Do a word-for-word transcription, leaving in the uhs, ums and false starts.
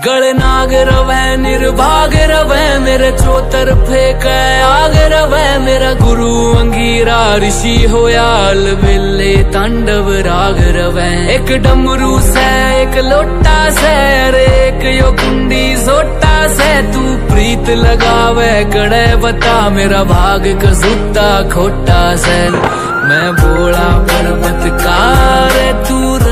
गल नाग रवै निर्भाग रवै मेरे चौतरफे कै आग रवै मेरा गुरु अंगीरा ऋषि होया अलबेले तांडव राग रवै। एक डमरू से एक लोटा से अरे एक यो कुंडी सोटा से तू प्रीत लगावे कड़े बता मेरा भाग कसूता खोटा से। मैं बोला पर्वत कार तू